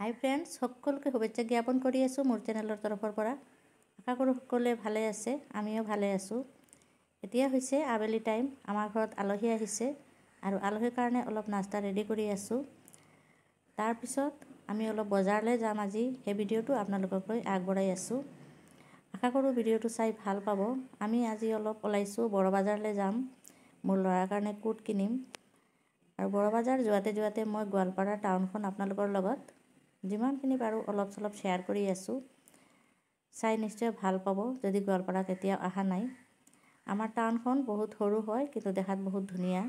হাই friends, সকলোকে শুভেচ্ছা জ্ঞাপন কৰি আছোঁ মোৰ চেনেলৰ তৰফৰ পৰা। আশা কৰোঁ সকলোৱে ভালে আছে, আমিও ভালে আছোঁ। এতিয়া হৈছে আবেলি টাইম, আমাৰ ঘৰত আলহী আহিছে আৰু আলহীৰ কাৰণে অলপ নাস্তা ৰেডি কৰি আছোঁ। তাৰপিছত আমি অলপ বজাৰলৈ যাম আজি, সেই ভিডিঅ'টো আপোনালোকক লৈ আগবঢ়াই আছোঁ। আশা কৰোঁ ভিডিঅ'টো চাই ভাল পাব। আমি আজি অলপ ওলাইছোঁ, বড় বজাৰলৈ যাম। মোৰ ল'ৰাৰ কাৰণে কোট কিনিম আৰু বড় বজাৰ যোৱাতে মই গোৱালপাৰা টাউনখন আপোনালোকৰ লগত যিমানখিনি পাৰোঁ অলপ চলপ শ্বেয়াৰ কৰি আছোঁ। চাই নিশ্চয় ভাল পাব যদি গোৱালপাৰা কেতিয়াও অহা নাই। আমাৰ টাউনখন বহুত সৰু হয় কিন্তু দেখাত বহুত ধুনীয়া।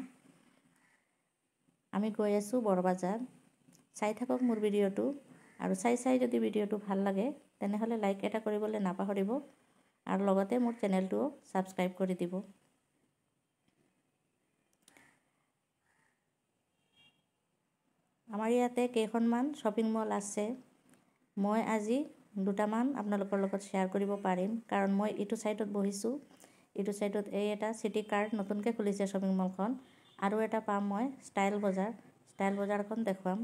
আমি গৈ আছোঁ বড় বজাৰ। চাই থাকক মোৰ ভিডিঅ'টো আৰু চাই যদি ভিডিঅ'টো ভাল লাগে তেনেহ'লে লাইক এটা কৰিবলৈ নাপাহৰিব আৰু লগতে মোৰ চেনেলটোও ছাবস্ক্ৰাইব কৰি দিব। আমাৰ ইয়াতে কেইখনমান শ্বপিং মল আছে। মই আজি দুটামান আপোনালোকৰ লগত শ্বেয়াৰ কৰিব পাৰিম, কাৰণ মই এইটো ছাইডত বহিছোঁ। এইটো ছাইডত এই এটা চিটি কাৰ্ট নতুনকৈ খুলিছে শ্বপিং মলখন, আৰু এটা পাম মই ষ্টাইল বজাৰখন দেখুৱাম।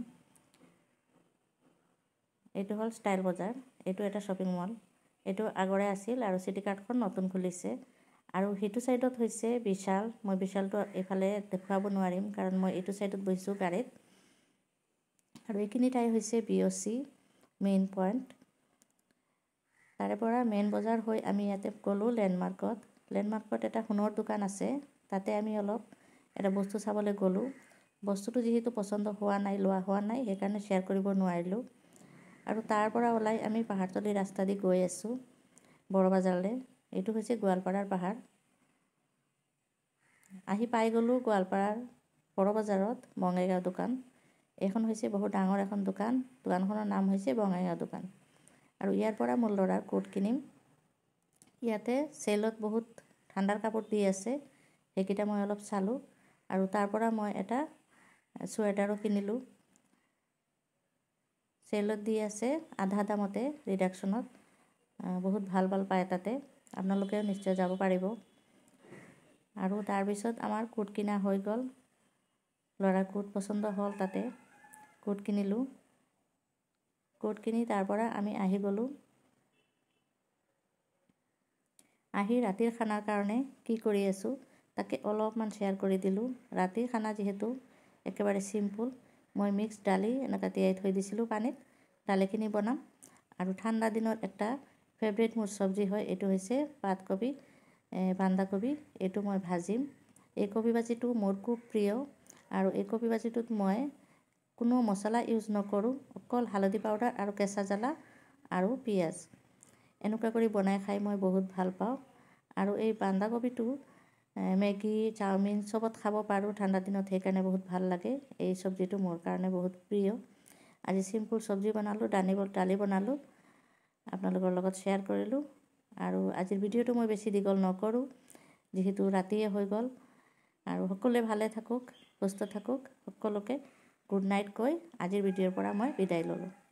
এইটো হ'ল ষ্টাইল বজাৰ, এইটো এটা শ্বপিং মল। এইটো আগৰে আছিল আৰু চিটি কাৰ্টখন নতুন খুলিছে। আৰু সেইটো ছাইডত হৈছে বিশাল। মই বিশালটো এইফালে দেখুৱাব নোৱাৰিম কাৰণ মই এইটো ছাইডত বহিছোঁ গাড়ীত। আৰু এইখিনি ঠাই হৈছে BOC মেইন পইণ্ট। তাৰে পৰা মেইন বজাৰ হৈ আমি ইয়াতে গ'লোঁ লেণ্ডমাৰ্কত এটা সোণৰ দোকান আছে। তাতে আমি অলপ এটা বস্তু চাবলৈ গ'লোঁ। বস্তুটো যিহেতু পচন্দ লোৱা হোৱা নাই সেইকাৰণে শ্বেয়াৰ কৰিব নোৱাৰিলোঁ। আৰু তাৰ পৰা ওলাই আমি পাহাৰতলি ৰাস্তা দি গৈ আছোঁ বড় বজাৰলৈ। এইটো হৈছে গোৱালপাৰাৰ পাহাৰ। আহি পাই গ'লোঁ গোৱালপাৰাৰ বড় বজাৰত বঙাইগাঁও দোকান। এইখন হৈছে বহুত ডাঙৰ এখন দোকান। দোকানখনৰ নাম হৈছে বঙাইগাঁও দোকান। আৰু ইয়াৰ পৰা মোৰ ল'ৰাৰ কোট কিনিম। ইয়াতে চেলত বহুত ঠাণ্ডাৰ কাপোৰ দি আছে, সেইকেইটা মই অলপ চালোঁ। আৰু তাৰ পৰা মই এটা চুৱেটাৰো কিনিলোঁ। চেলত দি আছে আধা দামতে, ৰিডাকশ্যনত। বহুত ভাল পায় তাতে, আপোনালোকেও নিশ্চয় যাব পাৰিব। আৰু তাৰপিছত আমাৰ কোট কিনা হৈ গ'ল। ল'ৰাৰ কোট পচন্দ হ'ল, তাতে কোট কিনিলোঁ। কোট কিনি তাৰ পৰা আমি আহি গ'লোঁ। আহি ৰাতিৰ খানাৰ কাৰণে কি কৰি আছোঁ তাকে অলপমান শ্বেয়াৰ কৰি দিলোঁ। ৰাতিৰ খানা যিহেতু একেবাৰে চিম্পুল, মই মিক্স দালি এনেকৈ তিয়াই থৈ দিছিলোঁ পানীত। দালিখিনি বনাম আৰু ঠাণ্ডা দিনত এটা ফেভৰেট মোৰ চব্জি হয়, এইটো হৈছে পাতকবি, বন্ধাকবি। এইটো মই ভাজিম। এই কবি ভাজিটো মোৰ খুব প্ৰিয় আৰু এই কবি ভাজিটোত মই কোনো মছলা ইউজ নকৰোঁ, অকল হালধি পাউডাৰ আৰু কেঁচা জ্বালা আৰু পিঁয়াজ এনেকুৱা কৰি বনাই খাই মই বহুত ভাল পাওঁ। আৰু এই বন্ধাকবিটো মেগী, চাওমিন চবত খাব পাৰোঁ ঠাণ্ডা দিনত, সেইকাৰণে বহুত ভাল লাগে। এই চব্জিটো মোৰ কাৰণে বহুত প্ৰিয়। আজি চিম্পুল চব্জি বনালোঁ, দালি বনালোঁ, আপোনালোকৰ লগত শ্বেয়াৰ কৰিলোঁ। আৰু আজিৰ ভিডিঅ'টো মই বেছি দীঘল নকৰোঁ যিহেতু ৰাতিয়ে হৈ গ'ল। আৰু সকলোৱে ভালে থাকক, সুস্থ থাকক। সকলোকে গুড নাইট কৈ আজিৰ ভিডিঅ'ৰ পৰা মই বিদায় ল'লোঁ।